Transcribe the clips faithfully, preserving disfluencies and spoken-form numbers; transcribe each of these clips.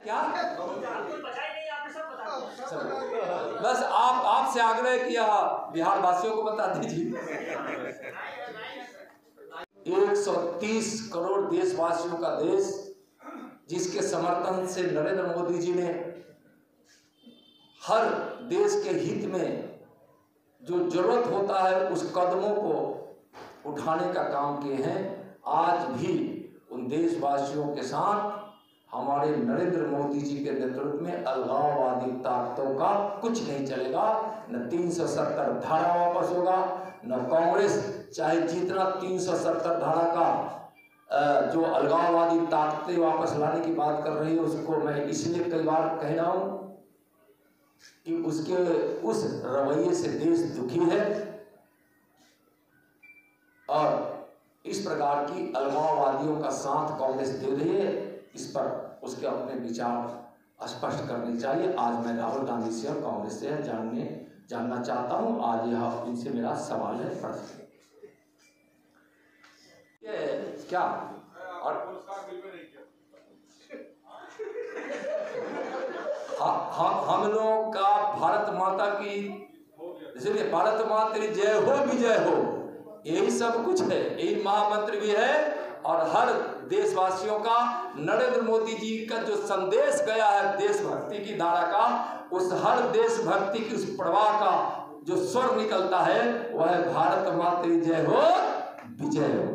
क्या बस आप आपसे आग्रह किया, बिहार वासियों को बता दीजिए। एक सौ तीस करोड़ देशवासियों का देश, जिसके समर्थन से नरेंद्र मोदी जी ने हर देश के हित में जो जरूरत होता है उस कदमों को उठाने का काम किए हैं। आज भी उन देशवासियों के साथ हमारे नरेंद्र मोदी जी के नेतृत्व में अलगाववादी ताकतों का कुछ नहीं चलेगा। न तीन सौ सत्तर धारा वापस होगा, न कांग्रेस चाहे जितना तीन सौ सत्तर धारा का जो अलगाववादी ताकतें वापस लाने की बात कर रही है, उसको मैं इसलिए कई बार कह रहा हूं कि उसके उस रवैये से देश दुखी है और इस प्रकार की अलगाववादियों का साथ कांग्रेस दे रही है। इस पर उसके अपने विचार स्पष्ट करने चाहिए। आज मैं राहुल गांधी से और कांग्रेस से जानने जानना चाहता हूं, आज यह इनसे मेरा सवाल है। प्रश्न क्या और हाँ हाँ हम लोग का भारत माता की, इसलिए भारत माता तेरी जय हो विजय हो, यही सब कुछ है, यही महामंत्र भी है। और हर देशवासियों का नरेंद्र मोदी जी का जो संदेश गया है देशभक्ति की धारा का, उस हर देशभक्ति की उस प्रवाह का जो स्वर निकलता है वह है भारत माता तेरी जय हो विजय हो।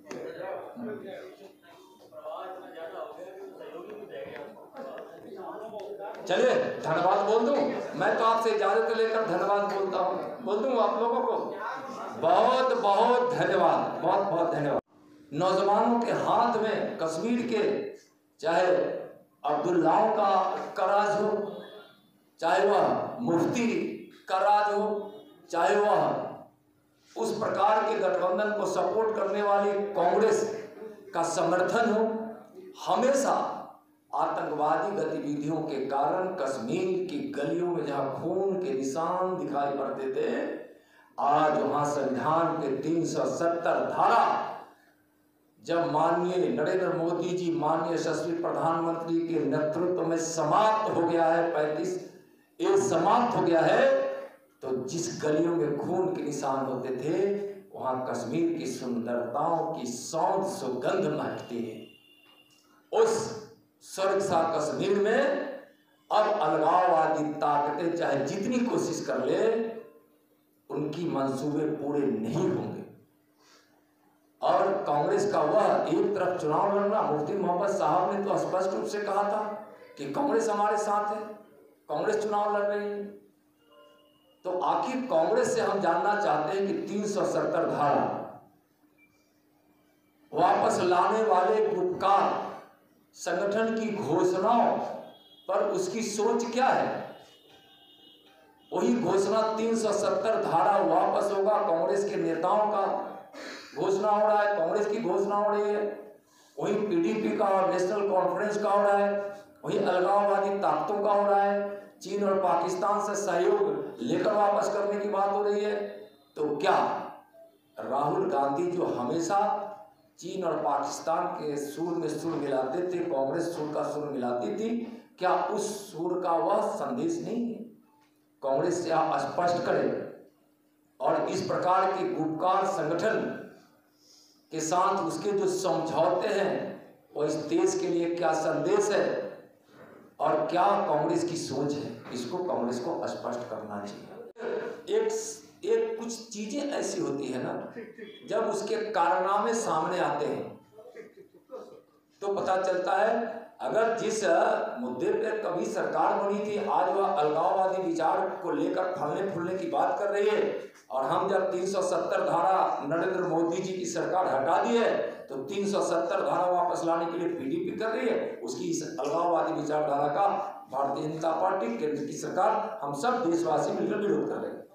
चलिए धन्यवाद बोल दूं, मैं तो आपसे इजाजत लेकर धन्यवाद बोलता हूँ, बोल दूं आप लोगों को बहुत बहुत धन्यवाद, बहुत बहुत धन्यवाद। नौजवानों के हाथ में कश्मीर के, चाहे अब्दुल्लाओं का का राज हो, चाहे वह मुफ्ती का राज हो, चाहे वह उस प्रकार के गठबंधन को सपोर्ट करने वाली कांग्रेस का समर्थन हो, हमेशा आतंकवादी गतिविधियों के कारण कश्मीर की गलियों में जहां खून के निशान दिखाई पड़ते थे, आज वहां संविधान के तीन सौ सत्तर धारा जब माननीय नरेंद्र मोदी जी माननीय यशस्वी प्रधानमंत्री के नेतृत्व में समाप्त हो गया है, पैंतीस ये समाप्त हो गया है, तो जिस गलियों में खून के निशान होते थे वहां कश्मीर की सुंदरताओं की सौंध सुगंध महकती है। उस स्वर्ग सा कश्मीर में अब अलगाववादी ताकतें चाहे जितनी कोशिश कर ले, उनकी मंसूबे पूरे नहीं होंगे। और कांग्रेस का वह एक तरफ चुनाव लड़ना, मुफ्ती मोहम्मद साहब ने तो स्पष्ट रूप से कहा था कि कांग्रेस हमारे साथ है, कांग्रेस चुनाव लड़ रही है। तो आखिर कांग्रेस से हम जानना चाहते हैं कि तीन सौ सत्तर धारा वापस लाने वाले गुटकार संगठन की घोषणाओं पर उसकी सोच क्या है। वही घोषणा तीन सौ सत्तर धारा वापस होगा, कांग्रेस के नेताओं का घोषणा हो रहा है, कांग्रेस की घोषणा हो रही है, वही पीडीपी का और नेशनल कॉन्फ्रेंस का हो रहा है, वही अलगाववादी ताकतों का हो रहा है, चीन और पाकिस्तान से सहयोग लेकर वापस करने की बात हो रही है। तो क्या राहुल गांधी जो हमेशा चीन और पाकिस्तान के सुर में सुर मिलाते थे, कांग्रेस सुर का सुर मिलाती थी, क्या उस सुर का वह संदेश नहीं है? कांग्रेस से आप स्पष्ट करें और इस प्रकार के गुपकार संगठन के साथ उसके जो समझौते हैं वो इस देश के लिए क्या संदेश है और क्या कांग्रेस की सोच है, इसको कांग्रेस को स्पष्ट करना चाहिए। एक एक कुछ चीजें ऐसी होती है ना, जब उसके कारनामे सामने आते हैं तो पता चलता है अगर जिस मुद्दे पर कभी सरकार बनी थी आज वह अलगाववादी विचार को लेकर फलने फूलने की बात कर रही है, और हम जब तीन सौ सत्तर धारा नरेंद्र मोदी जी की सरकार हटा दी है तो तीन सौ सत्तर धारा वापस लाने के लिए पीडीपी कर रही है, उसकी इस अलगाववादी विचारधारा का भारतीय जनता पार्टी केंद्र की सरकार हम सब देशवासी मिलकर विरोध कर रहे हैं।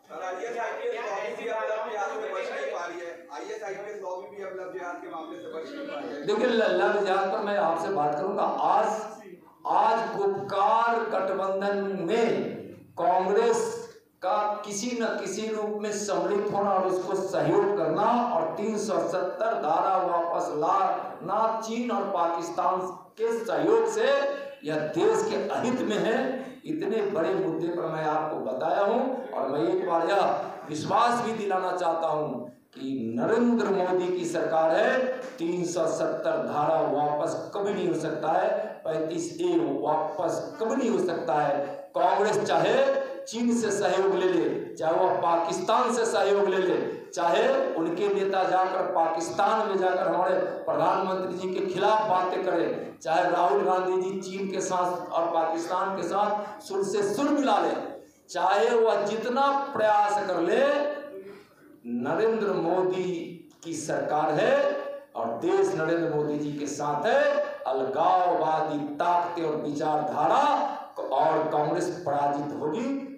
देखिए लव जिहाद पर मैं आपसे बात करूंगा। आज आज गुपकार गठबंधन में कांग्रेस का किसी न किसी रूप में सम्मिलित होना और उसको सहयोग करना और तीन सौ सत्तर धारा वापस लाना चीन और पाकिस्तान के सहयोग से यह देश के अहित में है। इतने बड़े मुद्दे पर मैं आपको बताया हूं और मैं एक बार यह विश्वास भी दिलाना चाहता हूं कि नरेंद्र मोदी की सरकार है, तीन सौ सत्तर धारा वापस कभी नहीं हो सकता है, पैंतीस ए वापस कभी नहीं हो सकता है। कांग्रेस चाहे चीन से सहयोग ले ले, चाहे वह पाकिस्तान से सहयोग ले ले, चाहे उनके नेता जाकर पाकिस्तान में जाकर हमारे प्रधानमंत्री जी के खिलाफ बातें करें, चाहे राहुल गांधी जी चीन के साथ और पाकिस्तान के साथ सुर से सुर मिला ले, चाहे वह जितना प्रयास कर ले, नरेंद्र मोदी की सरकार है और देश नरेंद्र मोदी जी के साथ है। अलगाववादी ताकतें और विचारधारा और कांग्रेस पराजित होगी।